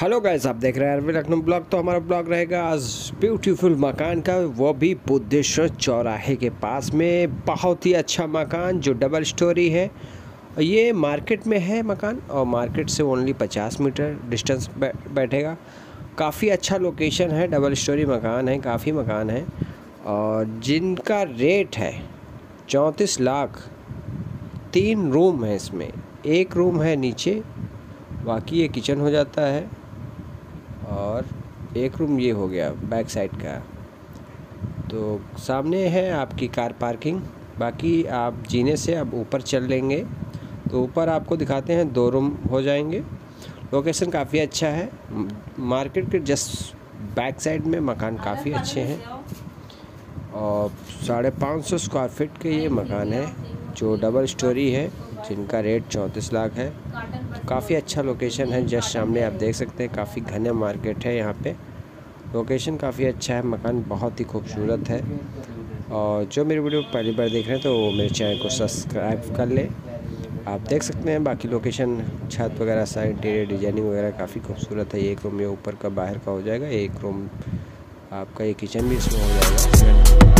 Hello guys, आप देख रहे हैं अरविंद लखनऊ ब्लॉग। तो हमारा ब्लॉग रहेगा आज ब्यूटीफुल मकान का, वो भी बुद्धेश्वर चौराहे के पास में। बहुत ही अच्छा मकान जो डबल स्टोरी है। ये मार्केट में है मकान और मार्केट से ओनली 50 मीटर डिस्टेंस बैठेगा। काफ़ी अच्छा लोकेशन है, डबल स्टोरी मकान है, काफ़ी मकान है और जिनका रेट है 34 लाख। 3 रूम है इसमें, एक रूम है नीचे, बाकी ये किचन हो जाता है और एक रूम ये हो गया बैक साइड का। तो सामने है आपकी कार पार्किंग। बाकी आप जीने से अब ऊपर चल लेंगे तो ऊपर आपको दिखाते हैं 2 रूम हो जाएंगे। लोकेशन काफ़ी अच्छा है, मार्केट के जस्ट बैक साइड में मकान काफ़ी अच्छे हैं और 550 स्क्वायर फीट के ये मकान है जो डबल स्टोरी है, जिनका रेट 34 लाख है। काफ़ी अच्छा लोकेशन है, जस्ट सामने आप देख सकते हैं। काफ़ी घने मार्केट है यहाँ पे, लोकेशन काफ़ी अच्छा है, मकान बहुत ही खूबसूरत है। और जो मेरी वीडियो पहली बार देख रहे हैं तो वो मेरे चैनल को सब्सक्राइब कर ले। आप देख सकते हैं बाकी लोकेशन, छत वगैरह सारा इंटीरियर डिजाइनिंग वगैरह काफ़ी खूबसूरत है। एक रूम ये ऊपर का बाहर का हो जाएगा, एक रूम आपका ये किचन भी इसमें हो जाएगा।